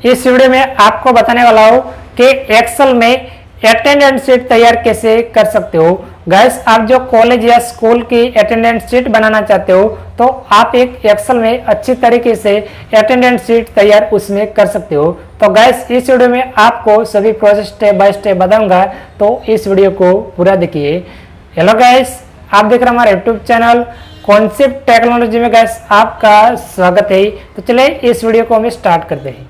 इस वीडियो में आपको बताने वाला हूँ कि एक्सेल में अटेंडेंस शीट तैयार कैसे कर सकते हो। गाइस, आप जो कॉलेज या स्कूल की अटेंडेंस शीट बनाना चाहते हो तो आप एक एक्सेल में अच्छी तरीके से अटेंडेंस शीट तैयार उसमें कर सकते हो। तो गाइस, इस वीडियो में आपको सभी प्रोसेस स्टेप बाय स्टेप बताऊंगा, तो इस वीडियो को पूरा देखिए। हेलो गाइस, आप देख रहे हैं हमारे यूट्यूब चैनल कॉन्सेप्ट टेक्नोलॉजी में। गाइस, आपका स्वागत है। तो चलिए इस वीडियो को हम स्टार्ट करते हैं।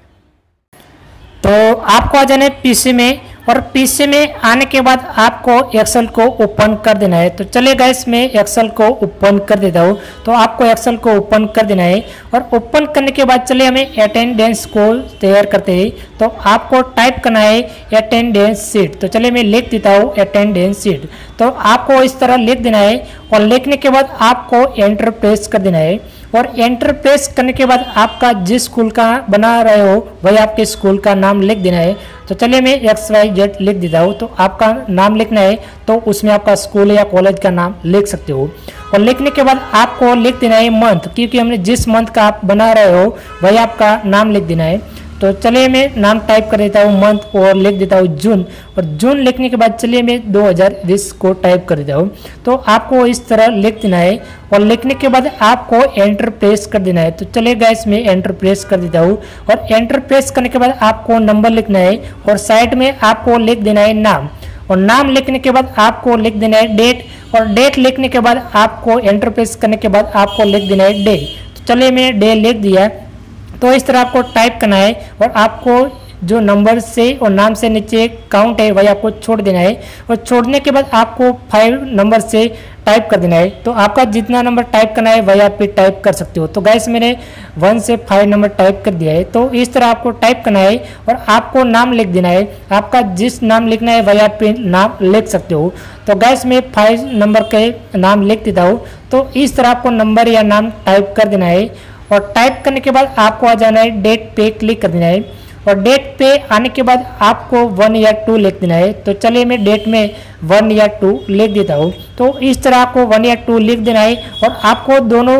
तो आपको आ जाना है पीसी में, और पीसी में आने के बाद आपको एक्सेल को ओपन कर देना है। तो चलिए गाइस, मैं एक्सेल को ओपन कर देता हूँ। तो आपको एक्सेल को ओपन कर देना है, और ओपन करने के बाद चलिए हमें अटेंडेंस को तैयार करते हैं। तो आपको टाइप करना है अटेंडेंस शीट। तो चलिए मैं लिख देता हूँ अटेंडेंस शीट। तो आपको इस तरह लिख देना है, और लिखने के बाद आपको एंटर प्रेस कर देना है। और एंटर प्रेस करने के बाद आपका जिस स्कूल का बना रहे हो वही आपके स्कूल का नाम लिख देना है। तो चलिए मैं XYZ लिख देता हूँ। तो आपका नाम लिखना है, तो उसमें आपका स्कूल या कॉलेज का नाम लिख सकते हो। और लिखने के बाद आपको लिख देना है मंथ, क्योंकि हमने जिस मंथ का आप बना रहे हो वही आपका नाम लिख देना है। तो चलिए मैं नाम टाइप कर देता हूँ मंथ, और लिख देता हूँ जून। और जून लिखने के बाद चलिए मैं 2020 को टाइप कर देता हूँ। तो आपको इस तरह लिख देना है, और लिखने के बाद आपको एंटर प्रेस कर देना है। तो चलिए गाइस, मैं एंटर प्रेस कर देता हूँ। और एंटर प्रेस करने के बाद आपको नंबर लिखना है, और साइड में आपको लिख देना है नाम। और नाम लिखने के बाद आपको लिख देना है डेट, और डेट लिखने के बाद आपको एंटर प्रेस करने के बाद आपको लिख देना है डे। तो चलिए मैं डे लिख दिया। तो इस तरह आपको टाइप करना है, और आपको जो नंबर से और नाम से नीचे काउंट है वही आपको छोड़ देना है। और छोड़ने के बाद आपको 5 नंबर से टाइप कर देना है। तो आपका जितना नंबर टाइप करना है वही आप पे टाइप कर सकते हो। तो गाइस, मैंने 1 से 5 नंबर टाइप कर दिया है। तो इस तरह आपको टाइप करना है, और आपको नाम लिख देना है। आपका जिस नाम लिखना है वही आप पे नाम लिख सकते हो। तो गाइस, मैं 5 नंबर के नाम लिख देता हूँ। तो इस तरह आपको नंबर या नाम टाइप कर देना है, और टाइप करने के बाद आपको आ जाना है डेट पे क्लिक कर देना है। और डेट पे आने के बाद आपको 1 या 2 लिख देना है। तो चलिए मैं डेट में 1 या 2 लिख देता हूँ। तो इस तरह आपको 1 या 2 लिख देना है, और आपको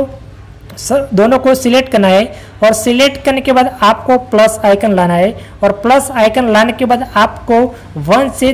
दोनों को सिलेक्ट करना है। और सिलेक्ट करने के बाद आपको प्लस आइकन लाना है, और प्लस आइकन लाने के बाद आपको 1 से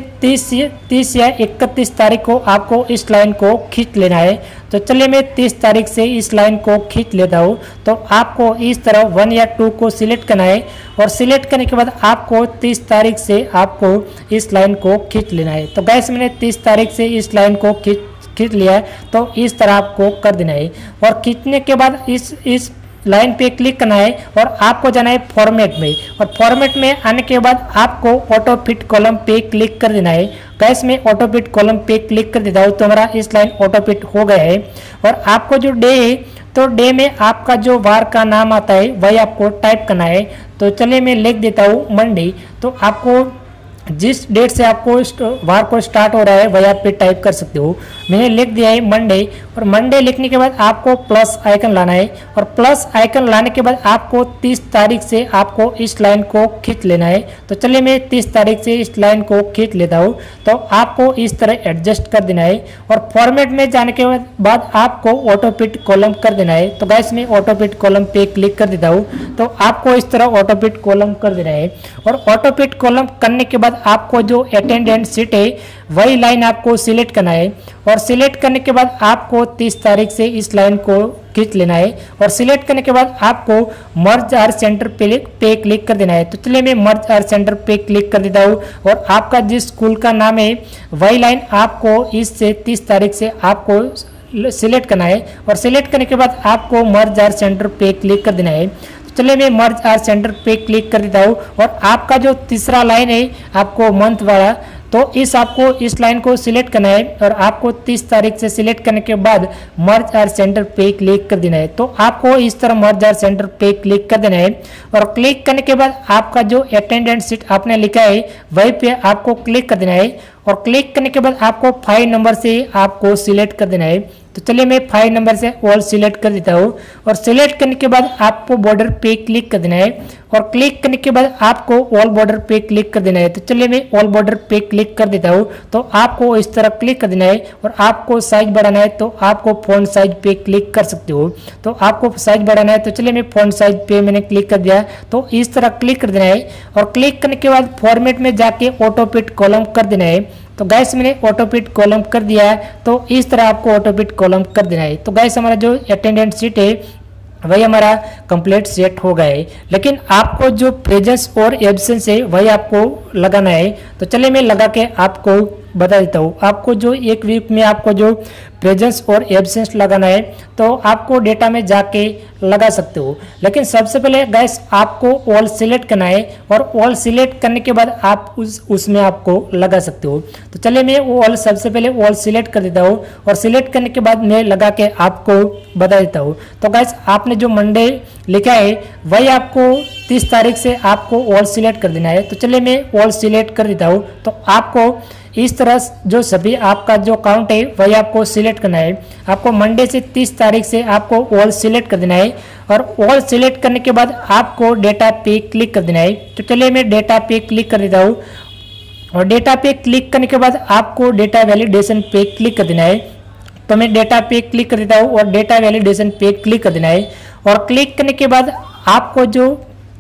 30 या 31 तारीख को आपको इस लाइन को खींच लेना है। तो चलिए मैं 30 तारीख से इस लाइन को खींच लेता हूँ। तो आपको इस तरह 1 या 2 को सिलेक्ट करना है, और सिलेक्ट करने के बाद आपको 30 तारीख से आपको इस लाइन को खींच लेना है। तो गैस, मैंने 30 तारीख से इस लाइन को खींच लिया है। तो इस तरह आपको कर देना है, और खींचने के बाद इस लाइन पे क्लिक करना है, और आपको जाना है फॉर्मेट में। और फॉर्मेट में आने के बाद आपको ऑटो फिट कॉलम पे क्लिक कर देना है। गैस, में ऑटो फिट कॉलम पे क्लिक कर देता हूँ। तो हमारा इस लाइन ऑटो फिट हो गया है। और आपको जो डे है, तो डे में आपका जो वार का नाम आता है वही आपको टाइप करना है। तो चलिए मैं लिख देता हूँ मंडे। तो आपको जिस डेट से आपको वार को स्टार्ट हो रहा है वही आप पे टाइप कर सकते हो। मैंने लिख दिया है मंडे। और मंडे लिखने के बाद आपको प्लस आइकन लाना है, और प्लस आइकन लाने के बाद आपको 30 तारीख से आपको इस लाइन को खींच लेना है। तो चलिए मैं 30 तारीख से इस लाइन को खींच लेता हूँ। तो आपको इस तरह एडजस्ट कर देना है, और फॉर्मेट में जाने के बाद आपको ऑटो फिट कॉलम कर देना है। तो गाइस, मैं ऑटो फिट कॉलम पे क्लिक कर देता हूँ। तो आपको इस तरह ऑटो फिट कॉलम कर देना है, और ऑटो फिट कॉलम करने के बाद आपको जो अटेंडेंस शीट है वही लाइन आपको सिलेक्ट करना है। और सिलेक्ट करने के बाद आपको 30 तारीख से इस लाइन को खींच लेना है। और सिलेक्ट करने के बाद आपको मर्ज आर सेंटर पे क्लिक कर देना है। तो चलिए मैं मर्ज आर सेंटर पे क्लिक कर देता हूँ। और आपका जिस स्कूल का नाम है वही लाइन आपको इस से 30 तारीख से आपको सिलेक्ट करना है। और सिलेक्ट करने के बाद आपको मर्ज आर सेंटर पे क्लिक कर देना है। चलिए मैं मर्ज आर सेंटर पे क्लिक कर देता हूँ। और आपका जो तीसरा लाइन है आपको मंथ वाला, तो आपको इस लाइन को सिलेक्ट करना है, और आपको 30 तारीख से सिलेक्ट करने के बाद मर्ज आर सेंटर पे क्लिक कर देना है। तो आपको इस तरह मर्ज आर सेंटर पे क्लिक कर देना है। और क्लिक करने के बाद आपका जो अटेंडेंस शीट आपने लिखा है वही पे आपको क्लिक कर देना है। और क्लिक करने के बाद आपको 5 नंबर से आपको सिलेक्ट कर देना है। तो चलिए मैं 5 नंबर से ऑल सिलेक्ट कर देता हूँ और सिलेक्ट करने के बाद आपको बॉर्डर पे क्लिक कर देना है और क्लिक करने के बाद आपको ऑल बॉर्डर पे क्लिक कर देना है। तो चलिए मैं ऑल बॉर्डर पे क्लिक कर देता हूँ। तो आपको इस तरह क्लिक कर देना है और आपको साइज बढ़ाना है तो आपको फॉन्ट साइज पे क्लिक कर सकते हो। तो आपको साइज बढ़ाना है तो चलिए मैं फॉन्ट साइज पे मैंने क्लिक कर दिया। तो इस तरह क्लिक कर देना है और क्लिक करने के बाद फॉर्मेट में जाके ऑटो फिट कॉलम कर देना है। तो गैस मैंने ऑटो फिट कॉलम कर दिया है। तो इस तरह आपको ऑटो फिट कॉलम कर देना है। तो गैस हमारा जो अटेंडेंस शीट है वही हमारा कंप्लीट सेट हो गया है, लेकिन आपको जो प्रेजेंस और एब्सेंस है वही आपको लगाना है। तो चलिए मैं लगा के आपको बता देता हूँ। आपको जो एक वीक में आपको जो प्रेजेंस और एब्सेंस लगाना है तो आपको डेटा में जाके लगा सकते हो, लेकिन सबसे पहले गैस आपको ऑल सिलेक्ट करना है और ऑल सिलेक्ट करने के बाद आप उसमें आपको लगा सकते हो। तो चलिए मैं ऑल सबसे पहले ऑल सिलेक्ट कर देता हूँ और सिलेक्ट करने के बाद मैं लगा के आपको बता देता हूँ। तो गैस आपने जो मंडे लिखा है वही आपको 30 तारीख से आपको ऑल सिलेक्ट कर देना है। तो चलिए मैं ऑल सिलेक्ट कर देता हूँ। तो आपको इस तरह जो सभी आपका जो काउंट है वही आपको सिलेक्ट करना है। आपको मंडे से 30 तारीख से आपको ऑल सिलेक्ट कर देना है और ऑल सिलेक्ट करने के बाद आपको डेटा पे क्लिक कर देना है। तो चलिए मैं डेटा पे क्लिक कर देता हूँ और डेटा पे क्लिक करने के बाद आपको डेटा वैलिडेशन पे क्लिक कर देना है। तो मैं डेटा पे क्लिक कर देता हूँ और डेटा वैलिडेशन पे क्लिक कर देना है और क्लिक करने के बाद आपको जो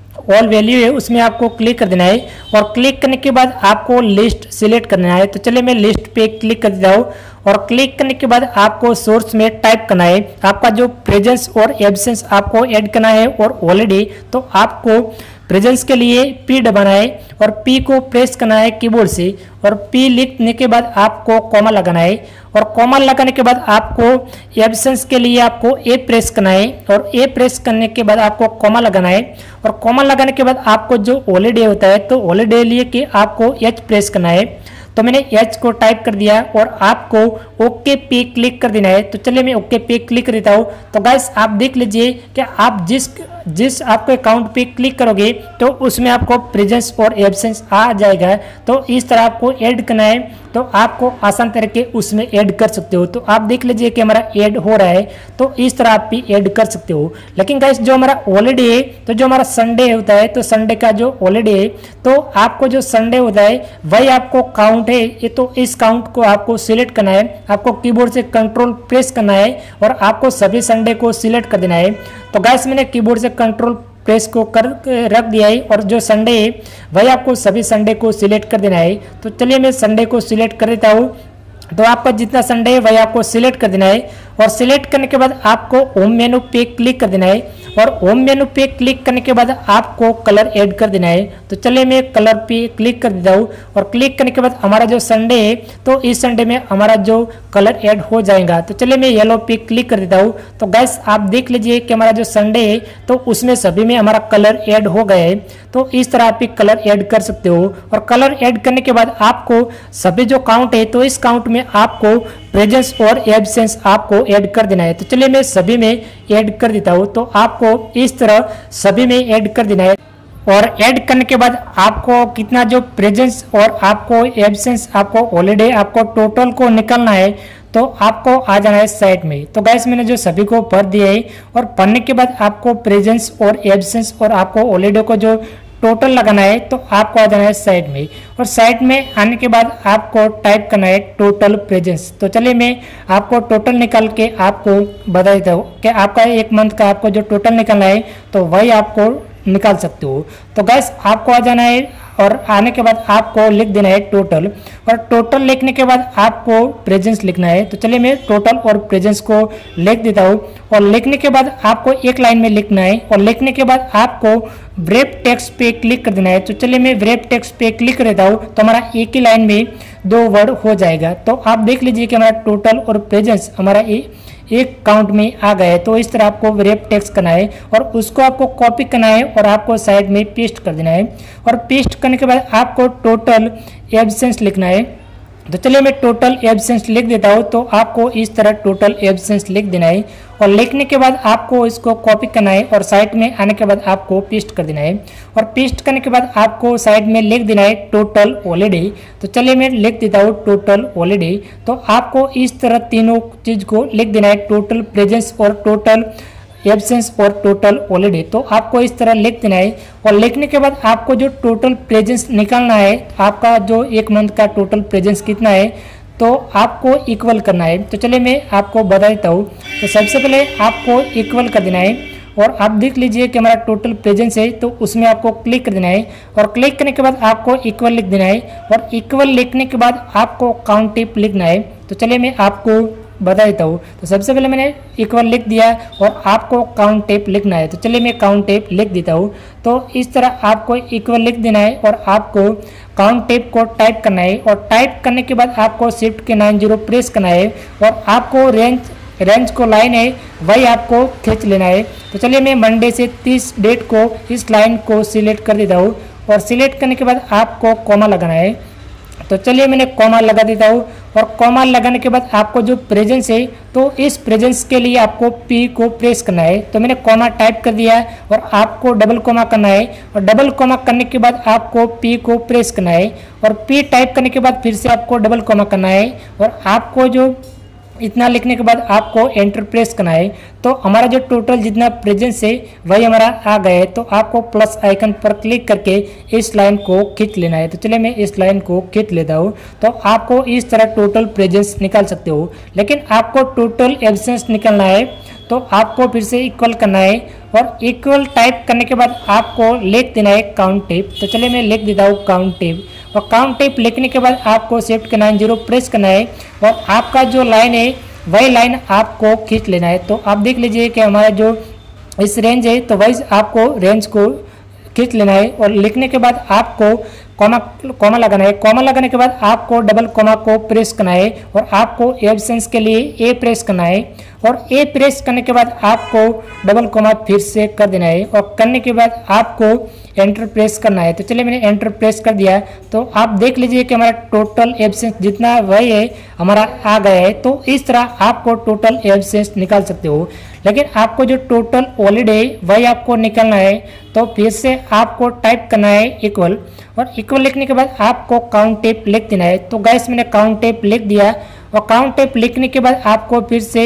ऑल वैल्यू है उसमें आपको क्लिक कर देना है और क्लिक करने के बाद आपको लिस्ट सिलेक्ट करना है। तो चलिए मैं लिस्ट पे क्लिक कर देता हूँ और क्लिक करने के बाद आपको सोर्स में टाइप करना है आपका जो प्रेजेंस और एब्सेंस आपको ऐड करना है और ऑलरेडी। तो आपको प्रेजेंस के लिए P दबाना है और P को प्रेस करना है कीबोर्ड से और P लिखने के बाद आपको कॉमा लगाना है और कॉमा लगाने के बाद आपको एब्सेंस के लिए आपको A प्रेस करना है और A प्रेस करने के बाद आपको कॉमा लगाना है और कॉमा लगाने के बाद आपको जो हॉलीडे होता है तो हॉलीडे लिए कि आपको H प्रेस करना है। तो मैंने H को टाइप कर दिया और आपको ओके पे क्लिक कर देना है। तो चलिए मैं ओके पे क्लिक कर देता हूँ। तो गाइस आप देख लीजिए कि आप जिस आपके अकाउंट पे क्लिक करोगे तो उसमें आपको प्रेजेंस और एब्सेंस आ जाएगा। तो इस तरह आपको ऐड करना है तो आपको आसान तरीके उसमें ऐड कर सकते हो। तो आप देख लीजिए कि हमारा ऐड हो रहा है। तो इस तरह आप भी ऐड कर सकते हो। लेकिन गाइस जो हमारा हॉलीडे है तो जो हमारा संडे होता है तो संडे का जो हॉलीडे है तो आपको जो संडे होता है वही आपको काउंट है ये। तो इस काउंट को आपको सिलेक्ट करना है। आपको कीबोर्ड से कंट्रोल प्रेस करना है और आपको सभी संडे को सिलेक्ट कर देना है। तो गाइस मैंने कीबोर्ड से कंट्रोल प्रेस को कर रख दिया है और जो संडे है वही आपको सभी संडे को सिलेक्ट कर देना है। तो चलिए मैं संडे को सिलेक्ट कर देता हूँ। तो आपका जितना संडे है वही आपको सिलेक्ट कर देना है और सिलेक्ट करने के बाद आपको होम मेनू पे क्लिक कर देना है और होम मेनू पे क्लिक करने के बाद आपको कलर ऐड कर देना है। तो चलिए मैं कलर पे क्लिक कर देता हूँ और क्लिक करने के बाद हमारा जो संडे है तो इस संडे में हमारा जो कलर ऐड हो जाएगा। तो चलिए मैं येलो पे क्लिक कर देता हूँ। तो गैस आप देख लीजिए कि हमारा जो संडे है तो उसमें सभी में हमारा कलर ऐड हो गया है। तो इस तरह आप कलर ऐड कर सकते हो और कलर ऐड करने के बाद आपको सभी जो काउंट है तो इस काउंट में आपको प्रेजेंस और एब्सेंस आपको ऐड कर देना है। तो चलिए मैं सभी में ऐड कर देता हूँ। तो आपको इस तरह सभी में ऐड कर देना है और ऐड करने के बाद आपको कितना जो प्रेजेंस और आपको एब्सेंस आपको हॉलीडे आपको टोटल को निकालना है तो आपको आ जाना है साइड में। तो गैस मैंने जो सभी को भर दिया है और भरने के बाद आपको प्रेजेंस और एब्सेंस और आपको हॉलीडे को जो टोटल लगाना है तो आपको आ जाना है साइड में और साइड में आने के बाद आपको टाइप करना है टोटल प्रेजेंस। तो चलिए मैं आपको टोटल निकाल के आपको बता देता हूँ कि आपका एक मंथ का आपको जो टोटल निकालना है तो वही आपको निकाल सकते हो। तो गैस आपको आ जाना है और आने के बाद आपको लिख देना है टोटल और टोटल लिखने के बाद आपको प्रेजेंस लिखना है। तो चलिए मैं टोटल और प्रेजेंस को लिख देता हूँ और लिखने के बाद आपको एक लाइन में लिखना है और लिखने के बाद आपको व्रैप टेक्स्ट पे क्लिक कर देना है। तो चलिए मैं व्रैप टेक्स्ट पे क्लिक कर देता हूँ तो हमारा एक ही लाइन में 2 वर्ड हो जाएगा। तो आप देख लीजिए कि हमारा टोटल और प्रेजेंस हमारा एक काउंट में आ गया है। तो इस तरह आपको व्रैप टेक्स्ट करना है और उसको आपको कॉपी करना है और आपको साइड में पेस्ट कर देना है और पेस्ट करने के बाद आपको टोटल एब्सेंस लिखना है तो चलिए मैं टोटल एब्सेंस लिख देता हूँ। तो आपको इस तरह टोटल एब्सेंस लिख देना है और लिखने के बाद आपको इसको कॉपी करना है और साइड में आने के बाद आपको पेस्ट कर देना है और पेस्ट करने के बाद आपको साइड में लिख देना है टोटल हॉलीडे। तो चलिए मैं लिख देता हूँ टोटल हॉलीडे। तो आपको इस तरह तीनों चीज को लिख देना है, टोटल प्रेजेंस और टोटल एब्सेंस और टोटल हॉलीडे। तो आपको इस तरह लिख देना है और लिखने के बाद आपको जो टोटल प्रेजेंस निकालना है, आपका जो एक मंथ का टोटल प्रेजेंस कितना है तो आपको इक्वल करना है। तो चलिए मैं आपको बता देता हूँ। तो सबसे पहले आपको इक्वल कर देना है और आप देख लीजिए कि हमारा टोटल प्रेजेंस है, तो उसमें आपको क्लिक कर देना है और क्लिक करने के बाद आपको इक्वल लिख देना है और इक्वल लिखने के बाद आपको काउंटिप लिखना है। तो चलिए मैं आपको बता देता हूँ। तो सबसे पहले मैंने इक्वल लिख दिया और आपको काउंट टेप लिखना है। तो चलिए मैं काउंट टेप लिख देता हूँ। तो इस तरह आपको इक्वल लिख देना है और आपको काउंट टेप को टाइप करना है और टाइप करने के बाद आपको शिफ्ट के 90 प्रेस करना है और आपको रेंज को लाइन है वही आपको खींच लेना है। तो चलिए मैं मंडे से 30 डेट को इस लाइन को सिलेक्ट कर देता हूँ और सिलेक्ट करने के बाद आपको कॉमा लगाना है। तो चलिए मैंने कॉमा लगा देता हूँ और कॉमा लगाने के बाद आपको जो प्रेजेंस है तो इस प्रेजेंस के लिए आपको पी को प्रेस करना है। तो मैंने कॉमा टाइप कर दिया और आपको डबल कॉमा करना है और डबल कॉमा करने के बाद आपको पी को प्रेस करना है और पी टाइप करने के बाद फिर से आपको डबल कॉमा करना है और आपको जो इतना लिखने के बाद आपको एंटर प्रेस करना है। तो हमारा जो टोटल जितना प्रेजेंस है वही हमारा आ गया है। तो आपको प्लस आइकन पर क्लिक करके इस लाइन को खींच लेना है। तो चलिए मैं इस लाइन को खींच लेता हूँ। तो आपको इस तरह टोटल प्रेजेंस निकाल सकते हो, लेकिन आपको टोटल एब्सेंस निकालना है तो आपको फिर से इक्वल करना है और इक्वल टाइप करने के बाद आपको लिख देना है काउंट टेप। तो चलिए मैं लिख देता हूँ काउंट टेप और काउंट टेप लिखने के बाद आपको शिफ्ट के 90 प्रेस करना है और आपका जो लाइन है वही लाइन आपको खींच लेना है। तो आप देख लीजिए कि हमारा जो इस रेंज है तो वही आपको रेंज को खींच लेना है और लिखने के बाद आपको कॉमा लगाना है। कॉमा लगाने के बाद आपको डबल कॉमा को प्रेस करना है और आपको एब्सेंस के लिए ए प्रेस करना है और ए प्रेस करने के बाद आपको डबल कॉमा फिर से कर देना है और करने के बाद आपको एंटर प्रेस करना है। तो चलिए मैंने एंटर प्रेस कर दिया। तो आप देख लीजिए कि हमारा टोटल एब्सेंस जितना वही है हमारा आ गया है। तो इस तरह आपको टोटल एब्सेंस निकाल सकते हो, लेकिन आपको जो टोटल हॉलीडे वही आपको निकालना है। तो फिर से आपको टाइप करना है इक्वल और इक्वल लिखने के बाद आपको काउंट टेप लिख देना है। तो गाइस मैंने काउंट टेप लिख दिया और काउंट टेप लिखने के बाद आपको फिर से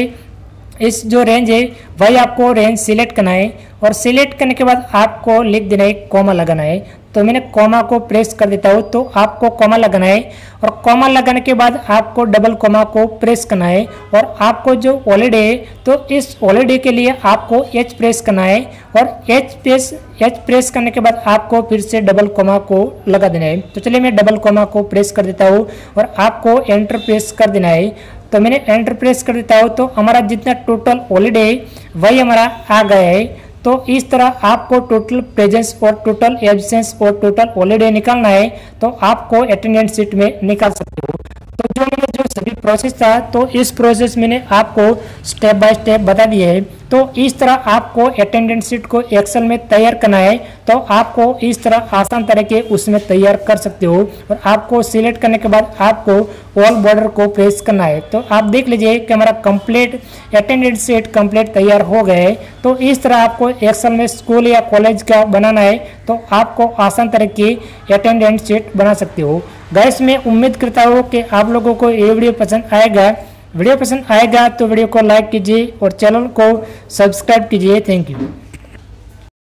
इस जो रेंज है वही आपको रेंज सिलेक्ट करना है और सिलेक्ट करने के बाद आपको लिख देना है कॉमा लगाना है। तो मैंने कॉमा को प्रेस कर देता हूँ। तो आपको कॉमा लगाना है और कॉमा लगाने के बाद आपको डबल कॉमा को प्रेस करना है और आपको जो हॉलीडे है तो इस हॉलीडे के लिए आपको एच प्रेस करना है और एच प्रेस करने के बाद आपको फिर से डबल कॉमा को लगा देना है। तो चलिए मैं डबल कॉमा को प्रेस कर देता हूँ और आपको एंटर प्रेस कर देना है। तो मैंने एंटर प्रेस कर देता हूँ। तो हमारा जितना टोटल हॉलीडे है वही हमारा आ गया है। तो इस तरह आपको टोटल प्रेजेंस और टोटल एब्सेंस और टोटल हॉलीडे निकालना है तो आपको अटेंडेंस शीट में निकाल सकते हो। तो जो मैंने जो सभी प्रोसेस था तो इस प्रोसेस मैंने आपको स्टेप बाय स्टेप बता दिए है। तो इस तरह आपको अटेंडेंस शीट को एक्सेल में तैयार करना है तो आपको इस तरह आसान तरीके उसमें तैयार कर सकते हो और आपको सिलेक्ट करने के बाद आपको ऑल बॉर्डर को प्रेस करना है। तो आप देख लीजिए कि हमारा कंप्लीट अटेंडेंस शीट कंप्लीट तैयार हो गए है। तो इस तरह आपको एक्सेल में स्कूल या कॉलेज का बनाना है तो आपको आसान तरीके अटेंडेंस शीट बना सकते हो। गाइस मैं उम्मीद करता हूँ कि आप लोगों को ये वीडियो पसंद आएगा। वीडियो पसंद आएगा तो वीडियो को लाइक कीजिए और चैनल को सब्सक्राइब कीजिए। Thank you.